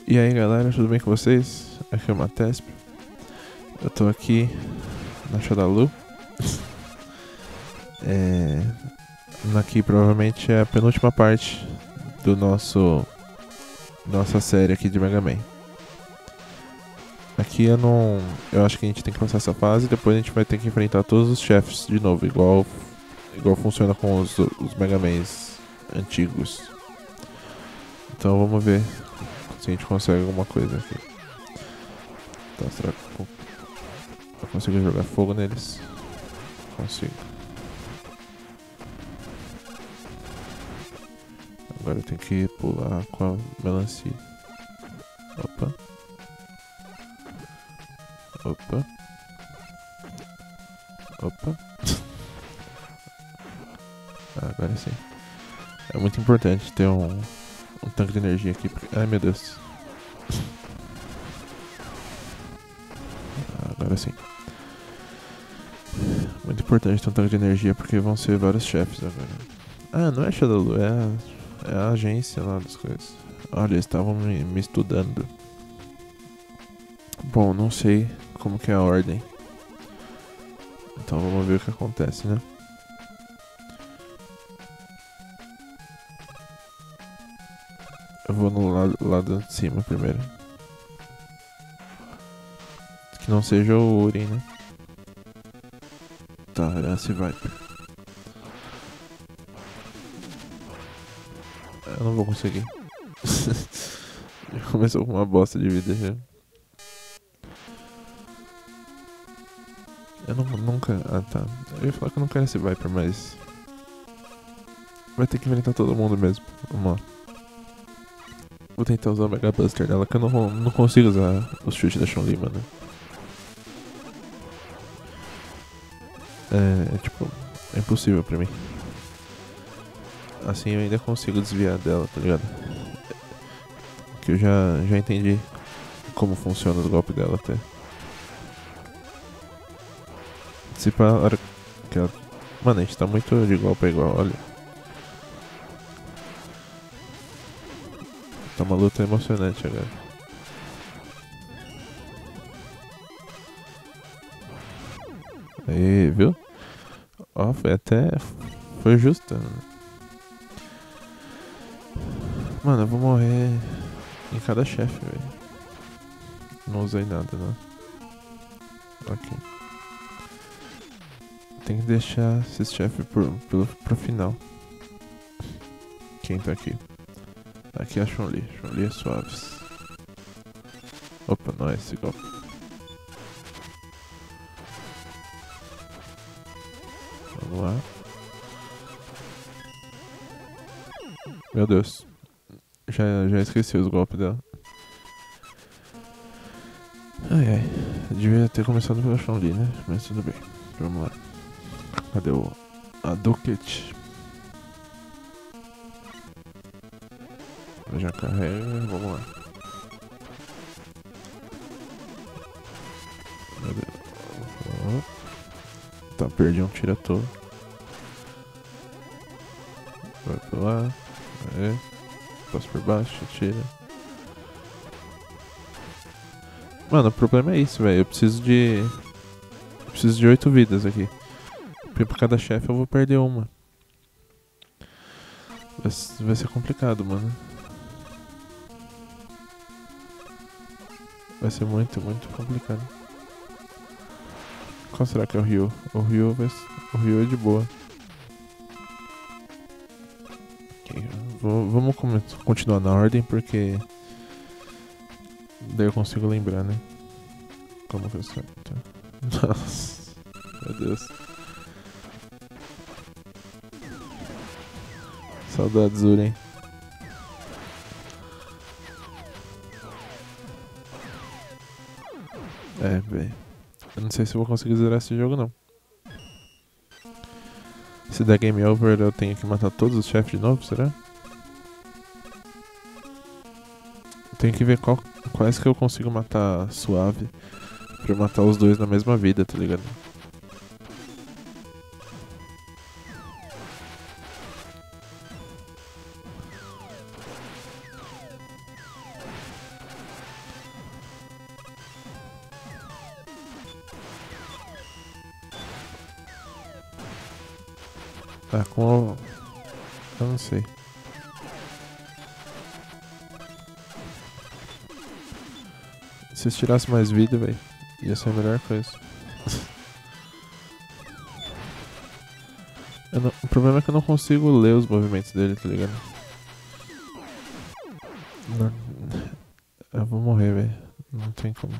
E aí galera, tudo bem com vocês? Aqui é o Matesp. Eu tô aqui na Shadalu. Aqui provavelmente é a penúltima parte do nossa série aqui de Mega Man. Aqui eu acho que a gente tem que passar essa fase e depois a gente vai ter que enfrentar todos os chefes de novo, igual funciona com os Mega Mans antigos. Então vamos ver se a gente consegue alguma coisa aqui. Tá, será que eu consigo jogar fogo neles? Consigo. Agora eu tenho que pular com a melancia. Opa. Opa. Opa. Agora sim. É muito importante ter um tanque de energia aqui. Ai meu Deus. Agora sim. Muito importante ter um tanque de energia porque vão ser vários chefes agora. Ah, não é Shadowlu, é a agência lá das coisas. Olha, eles estavam me estudando. Bom, não sei como que é a ordem. Então vamos ver o que acontece, né? Eu vou no lado de cima primeiro. Que não seja o Uri, né? Tá, era esse Viper. Eu não vou conseguir. Já começou com uma bosta de vida já. Eu nunca... Ah, tá. Eu ia falar que eu não quero esse Viper, mas... vai ter que enfrentar todo mundo mesmo. Vamos lá. Vou tentar usar o Mega Buster dela, que eu não consigo usar o chute da Chun-Li, mano. Tipo... é impossível pra mim. Assim eu ainda consigo desviar dela, tá ligado? Que eu já entendi como funciona os golpes dela até. Se pra hora que ela... Mano, a gente tá muito de golpe igual, olha. Tá uma luta emocionante agora. Aí, viu? Ó, foi até... foi justo. Mano, eu vou morrer em cada chefe, velho. Não usei nada, né? Ok. Tem que deixar esses chefes pro final. Quem tá aqui? Aqui é a Chun-Li. Chun-Li é suaves. Opa, não é esse golpe. Vamos lá. Meu Deus. Já esqueci os golpes dela. Ai ai. Devia ter começado pela Chun-Li, né? Mas tudo bem. Vamos lá. Cadê o Hadouken? Já carrega, vamos lá. Meu Deus. Tá, perdi um tiro à toa. Vai pra lá. Aê. Passo por baixo, tira. Mano, o problema é isso, velho. Eu preciso de 8 vidas aqui. Porque por cada chefe eu vou perder uma. Vai ser complicado, mano. Vai ser muito, muito complicado. Qual será que é o Ryu? O Ryu é de boa. Okay, vamos continuar na ordem porque daí eu consigo lembrar, né? Como que eu sei? Nossa, meu Deus. Saudades, Uren. Velho. Eu não sei se eu vou conseguir zerar esse jogo, não. Se der game over, eu tenho que matar todos os chefes de novo, será? Eu tenho que ver quais que eu consigo matar suave pra eu matar os dois na mesma vida, tá ligado? Ah, com... Eu não sei. Se eu tirasse mais vida, velho, ia ser a melhor coisa. O problema é que eu não consigo ler os movimentos dele, tá ligado? Não, eu vou morrer, velho. Não tem como.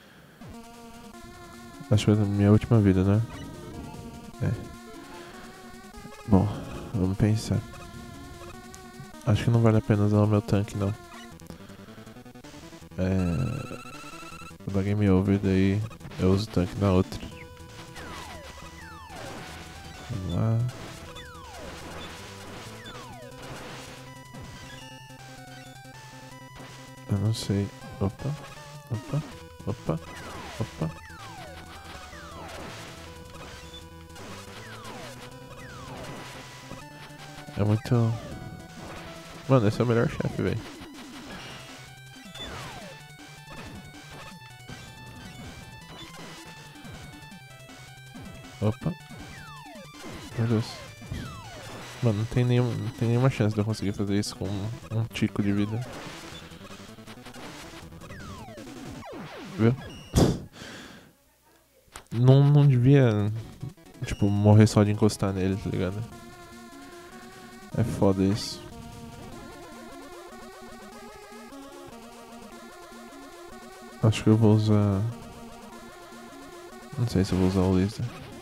Acho que é a minha última vida, né? É. Bom, vamos pensar. Acho que não vale a pena usar o meu tanque, não. Vou dar game over, daí eu uso o tanque na outra. Vamos lá. Eu não sei. Opa, opa, opa, opa. É muito... Mano, esse é o melhor chefe, velho. Opa. Meu Deus. Mano, não tem nenhuma chance de eu conseguir fazer isso com um tico de vida. Viu? Não devia, tipo, morrer só de encostar nele, tá ligado? É foda isso. Acho que eu vou usar... Não sei se eu vou usar o laser.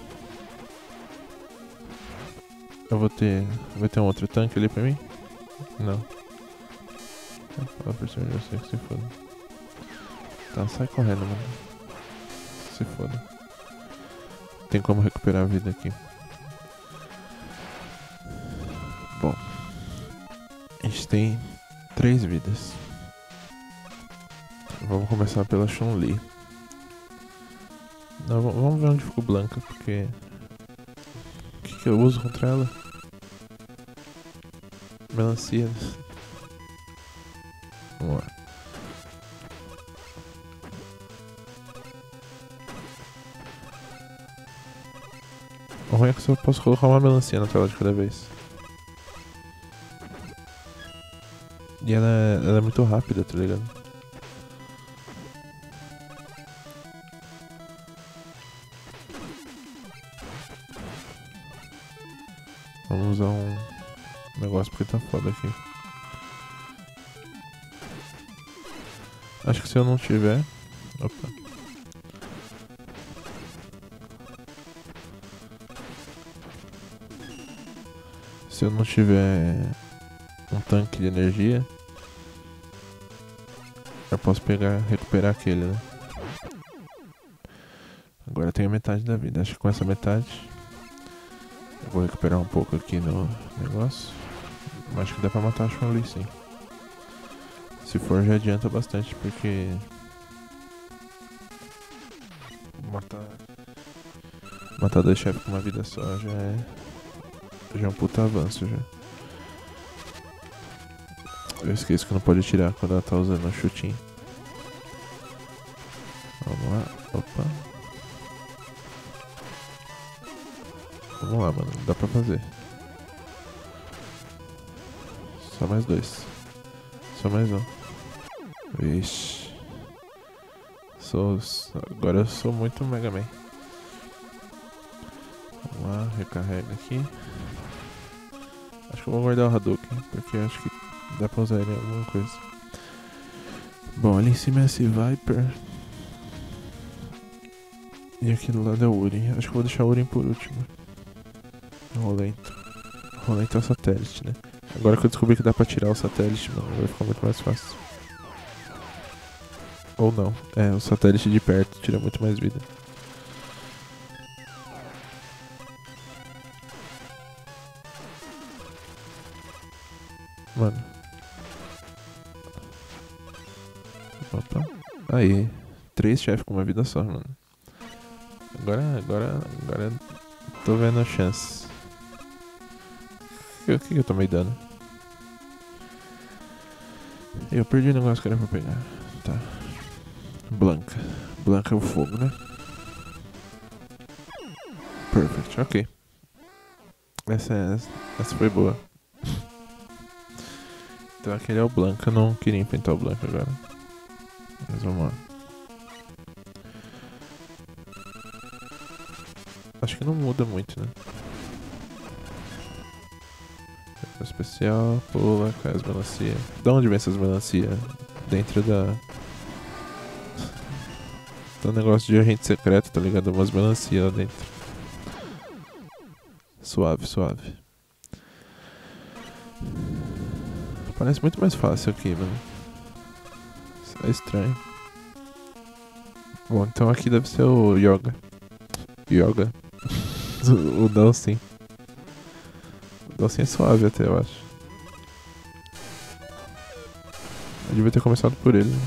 Vai ter um outro tanque ali pra mim? Não. Fala por cima de você que se foda. Tá, sai correndo, mano. Se foda. Tem como recuperar a vida aqui. Bom. A gente tem 3 vidas. Vamos começar pela Chun-Li. Não, vamos ver onde ficou Blanca, porque... O que eu uso contra ela? Melancia. Vamos lá. O ruim é que eu só posso colocar uma melancia na tela de cada vez. E ela é muito rápida, tá ligado? Vamos usar um negócio porque tá foda aqui. Acho que se eu não tiver... Opa. Se eu não tiver um tanque de energia, eu posso recuperar aquele, né? Agora eu tenho metade da vida. Acho que com essa metade eu vou recuperar um pouco aqui no negócio. Acho que dá pra matar a Chun-Li, sim. Se for, já adianta bastante, porque... Matar 2 chefes com uma vida só já é um puta avanço, já. Eu esqueço que não pode atirar quando ela tá usando o chutinho. Vamos lá, opa. Vamos lá, mano, dá pra fazer. Só mais 2. Só mais um. Vixe. Agora eu sou muito Mega Man. Vamos lá, recarrega aqui. Acho que eu vou guardar o Hadouken, porque acho que dá pra usar ele em alguma coisa. Bom, ali em cima é esse Viper. E aqui do lado é o Urim. Acho que eu vou deixar o Urim por último. Rolento. Rolento é o satélite, né? Agora que eu descobri que dá pra tirar o satélite, mano, vai ficar muito mais fácil. Ou não. É, o satélite de perto tira muito mais vida. Mano. Opa. Aí. 3 chefes com uma vida só, mano. Agora tô vendo a chance. O que eu tomei dano? Eu perdi o negócio que era pra pegar. Tá. Blanca. Blanca é o fogo, né? Perfect, ok. Essa foi boa. Então aquele é o Blanca, eu não queria enfrentar o Blanca agora. Mas vamos lá. Acho que não muda muito, né? Especial, pula, cai as melancia. Da onde vem essas melancia? Dentro do negócio de agente secreto, tá ligado? Umas melancia lá dentro. Suave, suave. Parece muito mais fácil aqui, mano. Isso é estranho. Bom, então aqui deve ser o Yoga. Yoga. O Dawson. O Dawson é suave até, eu acho. Eu devia ter começado por ele.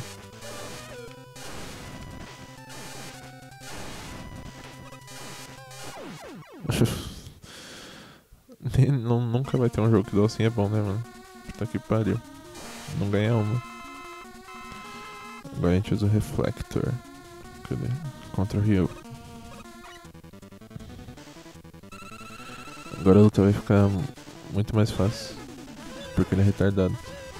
Nunca vai ter um jogo que o Dawson é bom, né, mano? Puta que pariu. Não ganha uma. Agora a gente usa o Reflector. Cadê? Contra o Ryu. Agora a luta vai ficar muito mais fácil. Porque ele é retardado.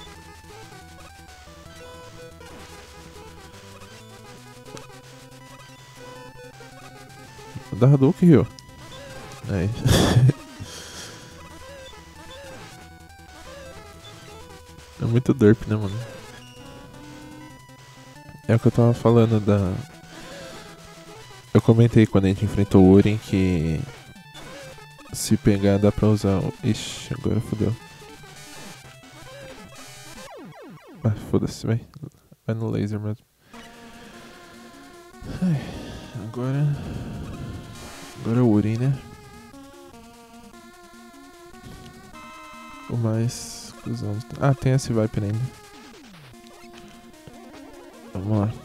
Dá Hadouken, Ryu. Aí. É muito derp, né, mano? É o que eu tava falando da... Eu comentei quando a gente enfrentou o Urin que... Se pegar dá pra usar o... Ixi, agora fodeu. Ah, foda-se, vai. Vai no laser mesmo. Ai, agora é o Urin, né? O mais... Ah, tem esse Viper ainda. Vamos lá.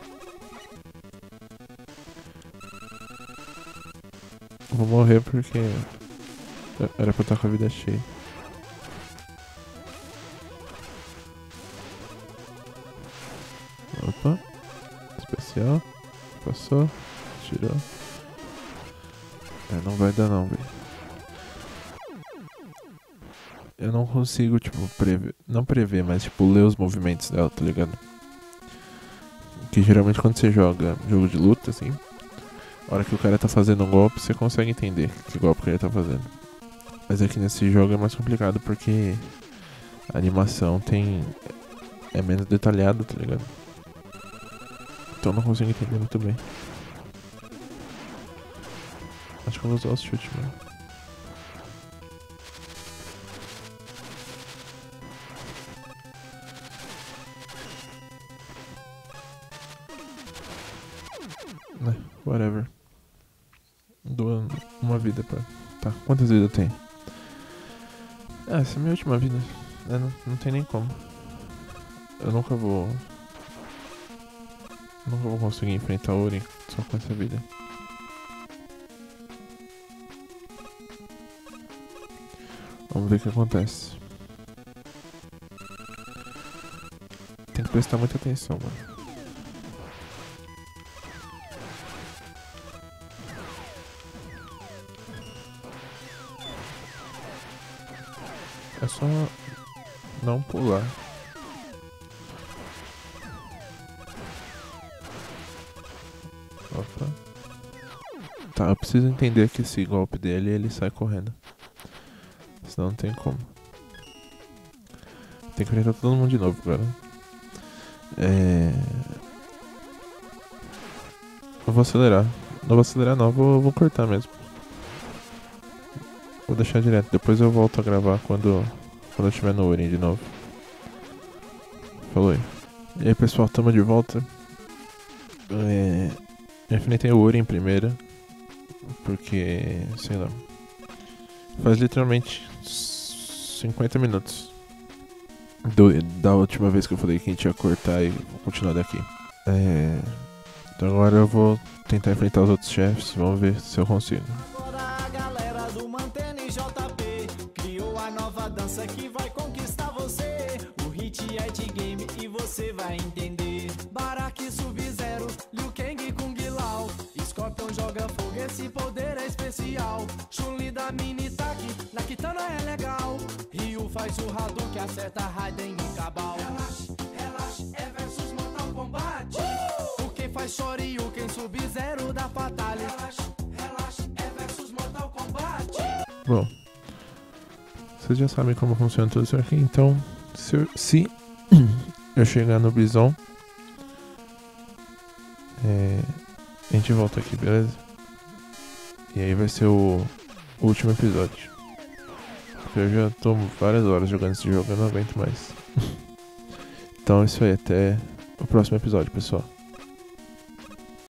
Vou morrer porque era pra estar com a vida cheia. Opa. Especial. Passou. Tirou. Não vai dar não, velho. Eu não consigo, tipo, prever. Não prever, mas tipo, ler os movimentos dela, tá ligado? Que geralmente quando você joga jogo de luta, assim, a hora que o cara tá fazendo um golpe, você consegue entender que golpe que ele tá fazendo. Mas aqui nesse jogo é mais complicado porque a animação é menos detalhada, tá ligado? Então eu não consigo entender muito bem. Acho que eu vou usar os chutes, mano. Whatever. Dou uma vida pra... Tá, quantas vidas eu tenho? Essa é a minha última vida. Não tem nem como. Eu nunca vou conseguir enfrentar o Urin só com essa vida. Vamos ver o que acontece. Tem que prestar muita atenção, mano. É só não pular. Opa. Tá, eu preciso entender que esse golpe dele ele sai correndo. Senão não tem como. Tem que enfrentar todo mundo de novo agora. Eu vou acelerar. Não vou acelerar não, vou cortar mesmo. Vou deixar direto, depois eu volto a gravar quando eu estiver no Urin de novo. Falou aí. E aí pessoal, tamo de volta. Eu enfrentei o Urin primeiro. Porque, sei lá. Faz literalmente 50 minutos da última vez que eu falei que a gente ia cortar e vou continuar daqui. Então agora eu vou tentar enfrentar os outros chefes, vamos ver se eu consigo. Nova dança que vai conquistar você. O hit é de game e você vai entender. Baraki, Sub-Zero, Liu Kang, Kung Lao. Scorpion joga fogo, esse poder é especial. Chun-Li da Mini-Taki, faz o Hadouken, acerta Raiden e Cabal. Relaxa, relaxa, é versus Mortal Kombat. Porque faz Shoryuken, Sub-Zero da Fatale. Relaxa, relaxa, é versus Mortal Kombat. Bom, vocês já sabem como funciona tudo isso aqui, então se eu chegar no Bison, a gente volta aqui, beleza? E aí vai ser o último episódio. Porque eu já tô várias horas jogando esse jogo, eu não aguento mais. Então é isso aí, até o próximo episódio, pessoal.